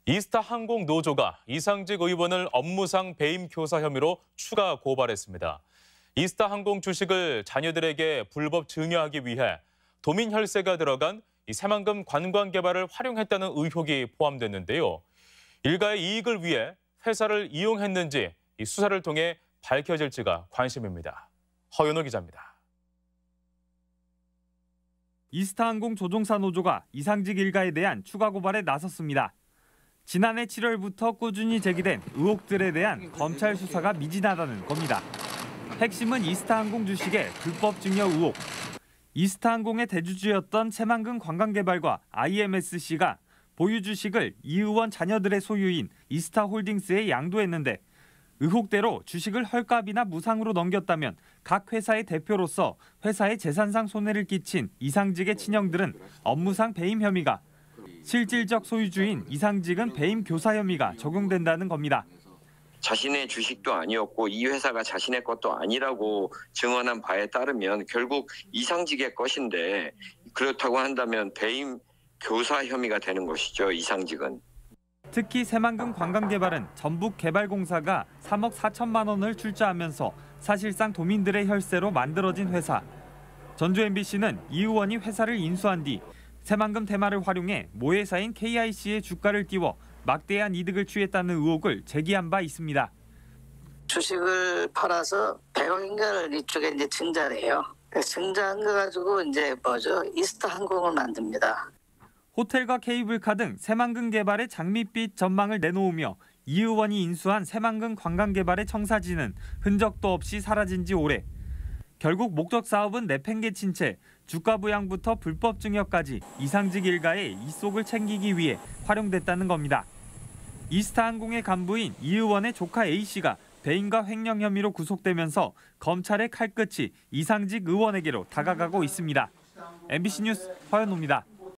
이스타항공 노조가 이상직 의원을 업무상 배임 교사 혐의로 추가 고발했습니다. 이스타항공 주식을 자녀들에게 불법 증여하기 위해 도민 혈세가 들어간 새만금 관광 개발을 활용했다는 의혹이 포함됐는데요. 일가의 이익을 위해 회사를 이용했는지 수사를 통해 밝혀질지가 관심입니다. 허연호 기자입니다. 이스타항공 조종사 노조가 이상직 일가에 대한 추가 고발에 나섰습니다. 지난해 7월부터 꾸준히 제기된 의혹들에 대한 검찰 수사가 미진하다는 겁니다. 핵심은 이스타항공 주식의 불법 증여 의혹. 이스타항공의 대주주였던 새만금 관광개발과 IMSC가 보유 주식을 이 의원 자녀들의 소유인 이스타홀딩스에 양도했는데 의혹대로 주식을 헐값이나 무상으로 넘겼다면 각 회사의 대표로서 회사의 재산상 손해를 끼친 이상직의 친형들은 업무상 배임 혐의가, 실질적 소유주인 이상직은 배임 교사 혐의가 적용된다는 겁니다. 자신의 주식도 아니었고 이 회사가 자신의 것도 아니라고 증언한 바에 따르면 결국 이상직의 것인데 그렇다고 한다면 배임 교사 혐의가 되는 것이죠, 이상직은. 특히 새만금 관광개발은 전북개발공사가 3억 4천만 원을 출자하면서 사실상 도민들의 혈세로 만들어진 회사. 전주 MBC는 이 의원이 회사를 인수한 뒤 새만금 테마를 활용해 모회사인 KIC의 주가를 띄워 막대한 이득을 취했다는 의혹을 제기한 바 있습니다. 주식을 팔아서 100억인가를 이쪽에 이제 증자를 해요. 증자한 거 가지고 이제 이스타항공을 만듭니다. 호텔과 케이블카 등 새만금 개발의 장밋빛 전망을 내놓으며 이 의원이 인수한 새만금 관광개발의 청사진은 흔적도 없이 사라진 지 오래. 결국 목적 사업은 내팽개친 채 주가 부양부터 불법 증여까지 이상직 일가의 이속을 챙기기 위해 활용됐다는 겁니다. 이스타항공의 간부인 이 의원의 조카 A씨가 배임과 횡령 혐의로 구속되면서 검찰의 칼끝이 이상직 의원에게로 다가가고 있습니다. MBC 뉴스 허연호입니다.